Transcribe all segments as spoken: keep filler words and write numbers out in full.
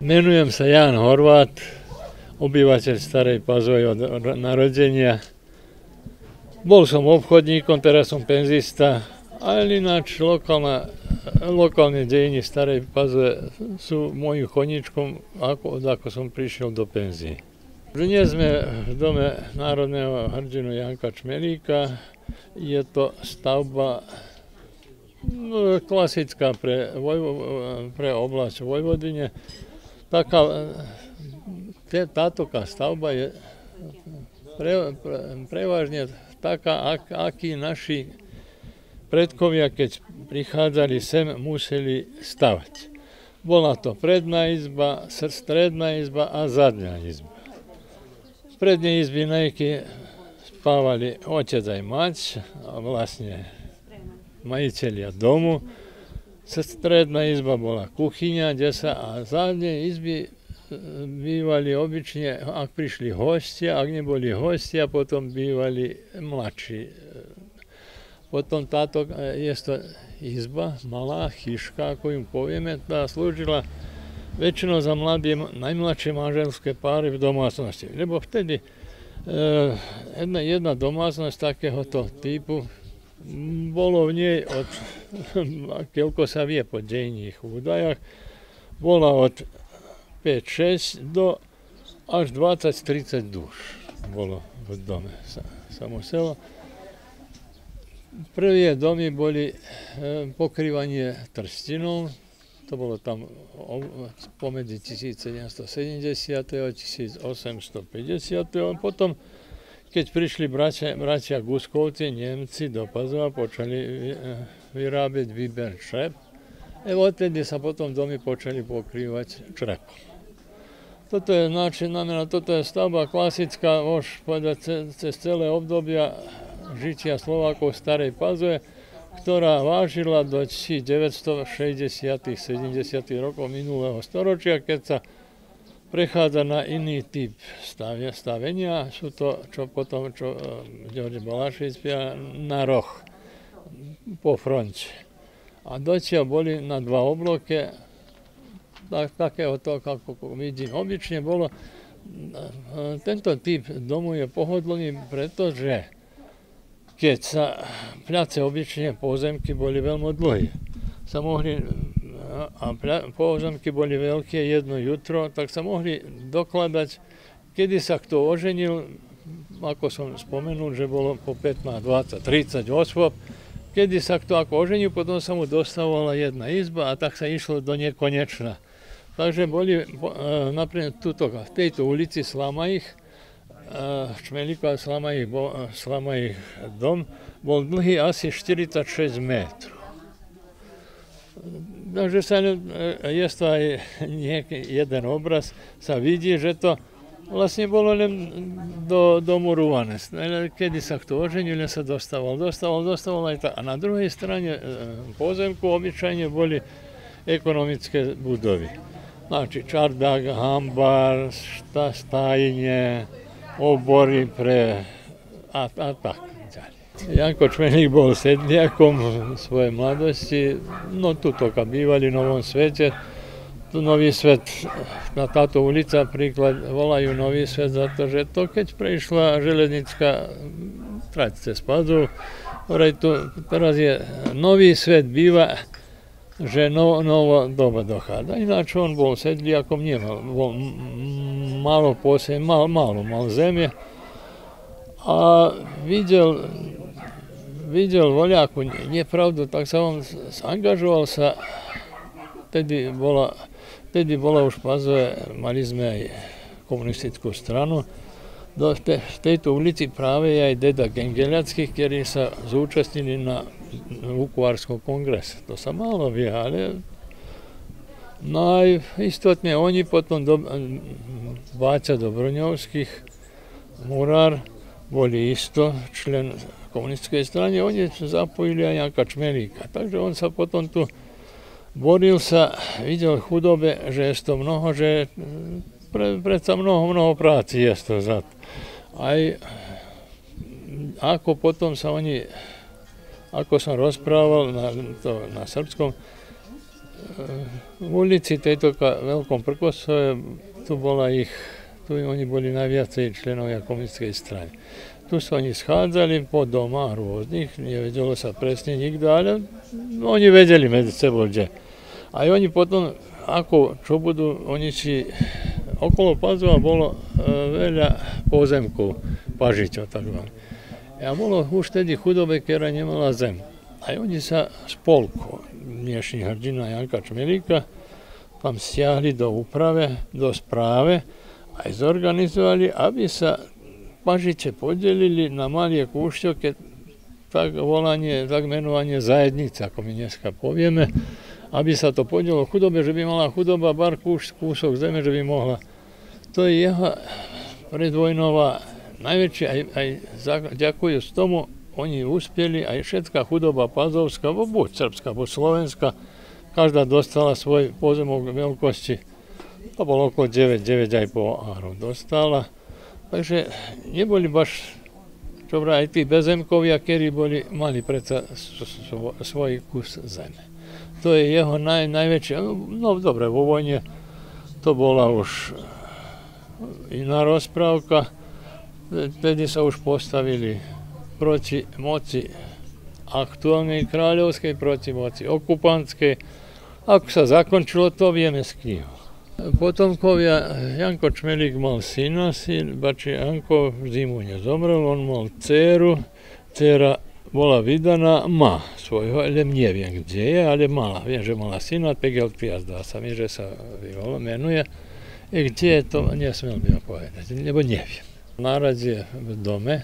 Menujem sa Ján Horvát, obyvateľ Starej Pazoje od narodenia. Bol som obchodníkom, teraz som penzista, ale ináč lokálna, lokálne dejiny Starej Pazoje sú mojím koníčkom, ako, ako som prišiel do penzie. Dnes sme v dome národného hrdinu Janka Čmelíka. Je to stavba no, klasická pre, pre oblasť Vojvodine. Taká, táto stavba je pre, pre, prevažne taká, ak, akí naši predkovia, keď prichádzali sem, museli stavať. Bola to predná izba, stredná izba a zadná izba. V prednej izby nejky spávali otec aj mať, a vlastne majitelia domu. Stredná izba bola kuchyňa, kde sa a zadné izby bývali obyčne, ak prišli hostia, ak neboli hostia, potom bývali mladší. Potom táto je to izba, malá chyška, ako im povieme, tá slúžila väčšinou za mladé, najmladšie manželské páry v domácnosti. Lebo vtedy e, jedna, jedna domácnosť takéhoto typu bolo v nej od, keľko sa vie po dejných údajach, bola od päť šesť do až dvadsať tridsať duš bolo v dome, sa, sa muselo. Prvé domy boli e, pokrývanie trstinou, to bolo tam pomedzi tisícsedemstosedemdesiat a tisícosemstopäťdesiat. Potom keď prišli bratia, bratia Guskovci, Nemci do Pazova, počali vyrábať výber črep. E odtedy sa potom domy počali pokrývať črepom. Toto je način, znamená, toto je stavba klasická, už povedať, cez celé obdobia žitia Slovákov v Starej Pazoje, ktorá vážila do devätnásťstošesťdesiat sedemdesiat rokov minulého storočia, keď sa prechádza na iný typ stavenia. Sú to, čo potom, čo Ďorđe Balašević spia, na roh, po fronte. A dotiaľ boli na dva obloke, tak, takého to, ako vidím. Obyčne bolo, tento typ domu je pohodlný, pretože keď sa pľace obyčne pozemky boli veľmi dlhé, sa mohli a pozemky boli veľké jedno jutro, tak sa mohli dokladať, kedy sa kto oženil, ako som spomenul, že bolo po pätnásť, dvadsať, tridsať osôb, kedy sa kto ako oženil, potom sa mu dostávala jedna izba a tak sa išlo do nekonečna. Takže boli napríklad tuto, v tejto ulici Slamajich, Čmelíkov Slamajich, Slamajich dom, bol dlhý asi štyridsaťšesť metrov. Takže sa, je to aj nejaký jeden obraz, sa vidí, že to vlastne bolo len do, domurované. Kedy sa kto oženil, sa dostával, dostával, dostával aj tak. A na druhej strane pozemku obyčajne boli ekonomické budovy. Znači čardák, hambar, šta, stajne, obory pre a, a tak. Janko Čmelík bol sedliakom v svojej mladosti, no tuto kad bývali v Novom svete. Tu Nový svet, na táto ulica príklad volajú Nový svet, za to, že to keď prešla železnická trať cez Pazov, teraz je Nový svet býva, že no, nová doba dochádza. Ináč on bol sedliakom, nemal, bol malo posem, mal, malo mal zemie a videl videl voľakú nepravdu, tak sa on angažoval sa, tedy bola, tedy bola už Pazove, mali sme aj komunistickú stranu. Do te, v tejto ulici práve je aj deda Gengeliacký, ktorí sa zúčastnili na Vukovarskom kongrese. To sa málo vie, ale no aj istotne oni potom, do, Báťa Dobroňovských, murár, boli isto člen komunistickej strany, oni zapojili aj Janka Čmelíka. Takže on sa potom tu boril sa, videl v chudobe, že je to mnoho, že pre, predsa mnoho, mnoho práci je to za to. Aj ako potom sa oni, ako som rozprával na, to, na srbskom, v ulici tejto Veľkom Prkosove, tu bola ich, tu oni boli najviacej členovia komunistickej strany. Tu sa oni schádzali po domách rôznych, nevedelo sa presne nikto, ale oni vedeli medzi sebou, že. A oni potom, ako, čo budú, oni si, okolo Pazova bolo e, veľa pozemkov, pažičov, takzvané. A bolo už tedy chudobe, ktorá nemala zem. A oni sa spolku, dnešný hrdina Janka Čmelíka, tam stiahli do úprave, do správe, aj zorganizovali, aby sa pažiče podelili na malé kúšťoke, tak volanie, tak menovanie zajednice, ako my dneska povieme, aby sa to podelilo chudobe, že by mala chudoba bar kúš, kúsok zeme, že by mohla. To je jeho predvojnová najväčšia, aj, aj ďakujú z tomu, oni uspeli, aj všetká chudoba pazovská, buď srbská, buď slovenská, každá dostala svoj pozemok veľkosti, to bolo okolo deväť, deväť aj po árov dostala. Takže neboli baš, čo vraj, aj tí bezemkovia, ktorí boli, mali predsa svoj kus zeme. To je jeho naj, najväčšie, no dobre, vo vojne to bola už iná rozprávka, vtedy sa už postavili proti moci aktuálnej kráľovskej, proti moci okupantskej. Ako sa zakončilo, to vieme z knihu. Potomkovia, Janko Čmelík mal syna, syn, bači Janko v zimu nezomrel, on mal dceru, dcera bola vydaná, má svojho, ale neviem kde je, ale mala, viem, že mala syna, Pegel Piaz, dá sa mi, že sa menuje, i kde je to, nesmel by povedať, lebo neviem. Náradzie v dome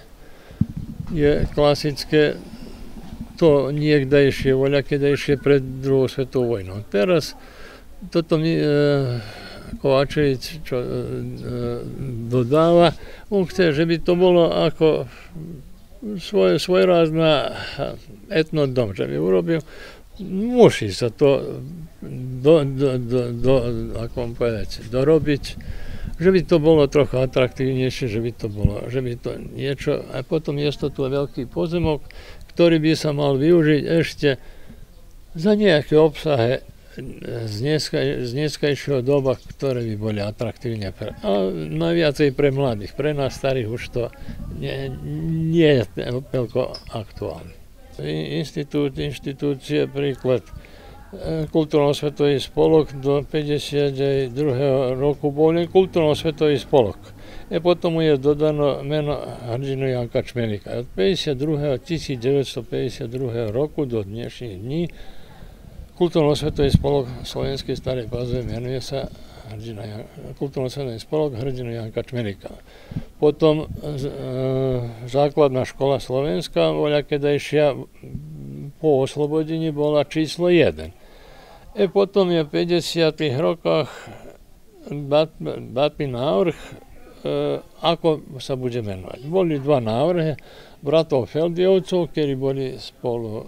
je klasické, to niekdajšie, voľakedajšie pred druhou svetovou vojnou. Teraz toto mi e, Kovačevič čo, e, dodáva, on chce, že by to bolo ako svoj, svojrázna etnodom, že by urobil, musí sa to do, do, do, do, ako povedať, dorobiť, že by to bolo trochu atraktívnejšie, že by to bolo, že by to niečo, a potom je to tu veľký pozemok, ktorý by sa mal využiť ešte za nejaké obsahy z, dneska, z dneskajšieho doba, ktoré by boli atraktívne. Pre, a najviacej pre mladých, pre nás starých už to nie, nie je veľko aktuálne. Inštitút, inštitúcie, príklad, Kultúrno-svetový spolok do päťdesiatdva roku bol len Kultúrno-svetový spolok. A potom mu je dodano meno hrdinu Janka Čmelíka. Od tisícdeväťstopäťdesiatdva roku do dnešných dní Kultúrno-svetový spolok Slovenskej Starej Pazove menuje sa Kultúrno-svetový spolok hrdinu Janka Čmelíka. Potom e, základná škola slovenská, voľakedajšia po oslobodení bola číslo jeden. E potom je v päťdesiatych rokoch datý návrh, e, ako sa bude menovať. Boli dva návrhy bratov Feldiovcov, ktorí boli spolu,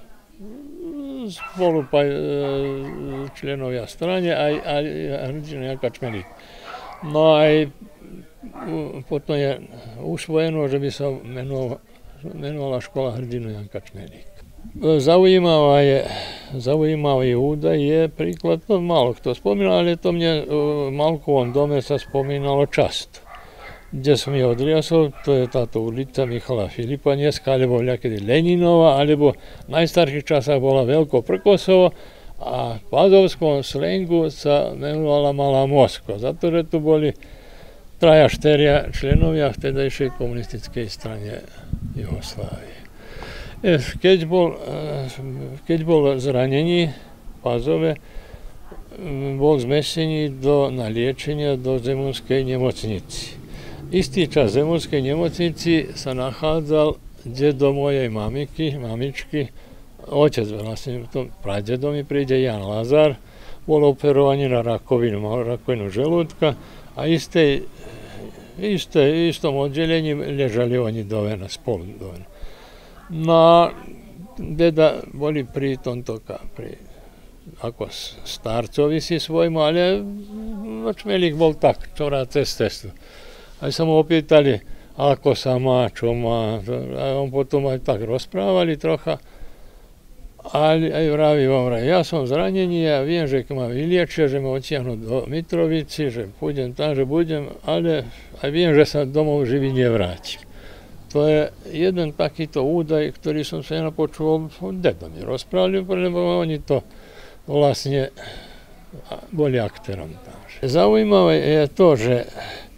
spolu e, členovia strane, aj, aj hrdina Janka Čmelík. No aj potom je usvojeno, že by sa menovala, menovala škola hrdinu Janka Čmelík. Zaujímavá je, zaujímavý údaj je príklad, to málo kto spomínal, ale to mne v Malkovom dome sa spomínalo často. Kde som je odriasol, to je táto ulica Michala Filipa dneska, alebo ľakedy Leninova, alebo v najstarších časách bola Veľko Prkosovo a v pazovskom slengu sa menovala Malá Moskva. Za to, že tu boli traja, štyria členovia vtedajšej komunistickej strane Jugoslávie. Keď bol, keď bol zranený v Pazove, bol zmestený do, na liečenie do Zemunskej nemocnici. Istý čas v Zemunskej nemocnici sa nachádzal dedo mojej mamiky, mamičky, otec vlastne, v tom pradedo mi príde Jan Lazar, bol operovaný na rakovinu, mal rakovinu žalúdka a isté, isté, istom oddelení ležali oni dovena, spolu dovena. No, deda boli pri tomto, pri, ako starcovi si svojmu, ale Čmelík bol tak, čo rád cez cestu. Aj sa mu opýtali, ako sa má, čo má, a on potom aj tak rozprávali trocha. Ali aj vraví vám, ja som zranený, ja viem, že ma vyliečia, že ma odtiahnu do Mitrovici, že pôjdem tam, že budem, ale aj viem, že sa domov živý nevrátim. To je jeden takýto údaj, ktorý som sa napočul, dedo mi rozprávali, lebo oni to vlastne boli aktérom tam. Zaujímavé je to, že e,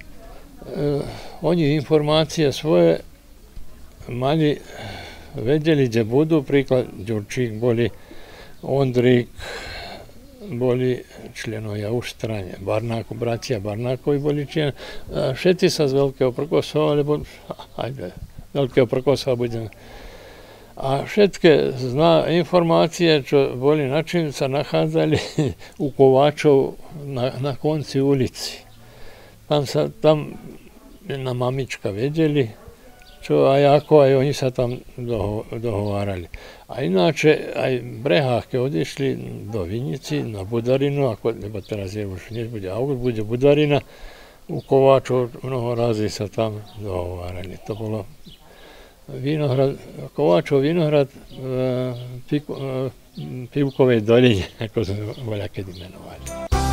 oni informácie svoje mali, vedeli, kde budú, príklad Ďurčík, boli Ondrík, boli členovia už strane Barnáko, bratia Barnákovi boli člen. Všetci sa z Veľkého Prkosova, alebo aj Veľkého Prkosova budem. A všetky zná informácie, čo boli na čím sa nachádzali u Kováčov na, na konci ulici. Tam sa, tam jedna mamička vedeli, čo aj ako, aj oni sa tam doho, dohovárali. A ináče aj v Brehách, keď odišli do Vinici na Budarinu, ako, lebo teraz je už nebude august, bude Budarina, u Kováčov mnoho razy sa tam dohovárali. To bolo Vinohrad, Kováčov Vinohrad v Pivkovej doline, ako sme voľa kedy menovali.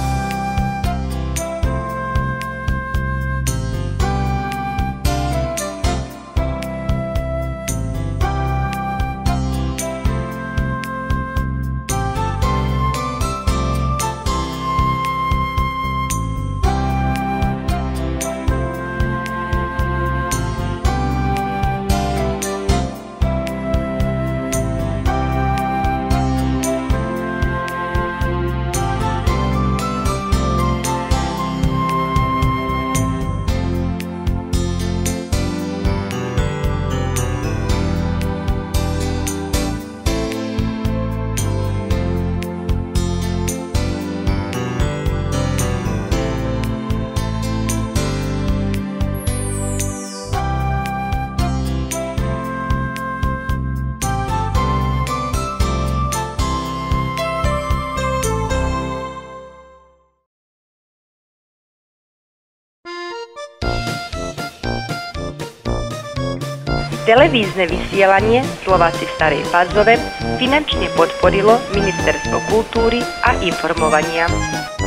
Televízne vysielanie Slováci v Starej Pazove finančne podporilo Ministerstvo kultúry a informovania.